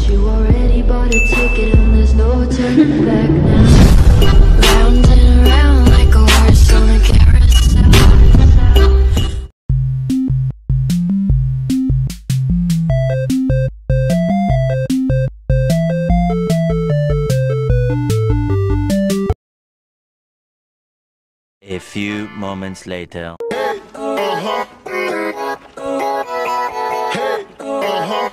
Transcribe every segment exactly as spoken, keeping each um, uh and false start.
you already bought a ticket and there's no turning back now. Round and around like a horse on a carousel. A few moments later. Hey, uh-huh. Hey, uh-huh.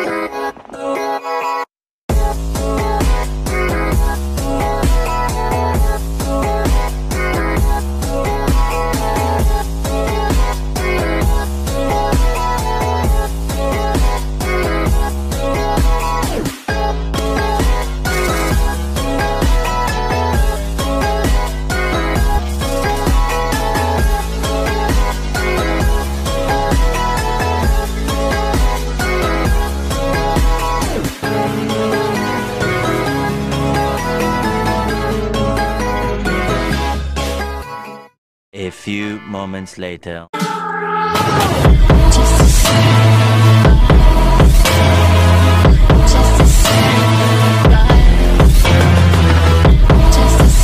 A few moments later. Just a second. Just a second. Just a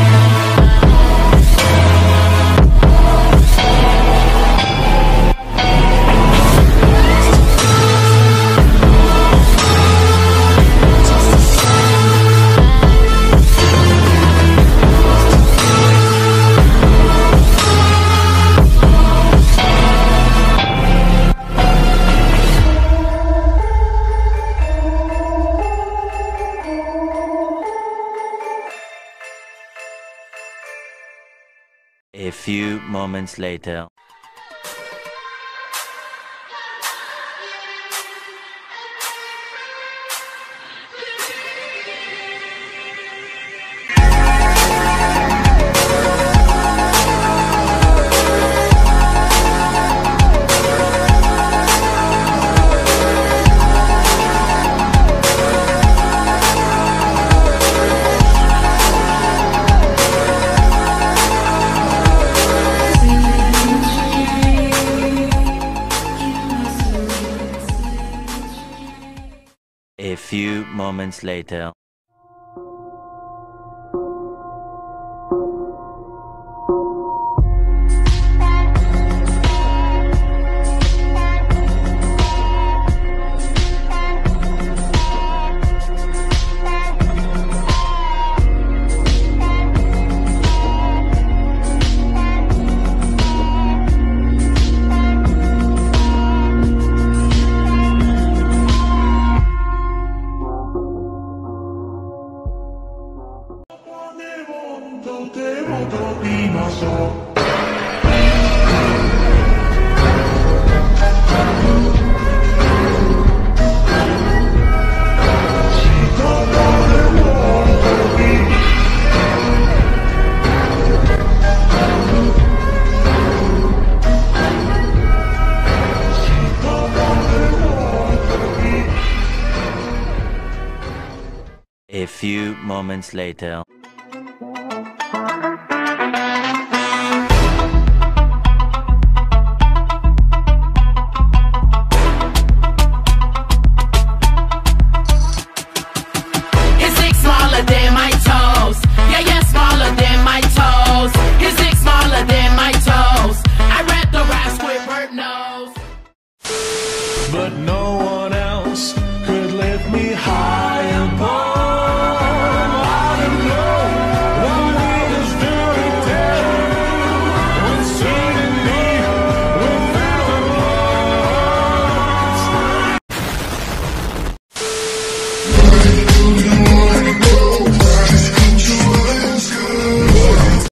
A few moments later. A few moments later. A few moments later.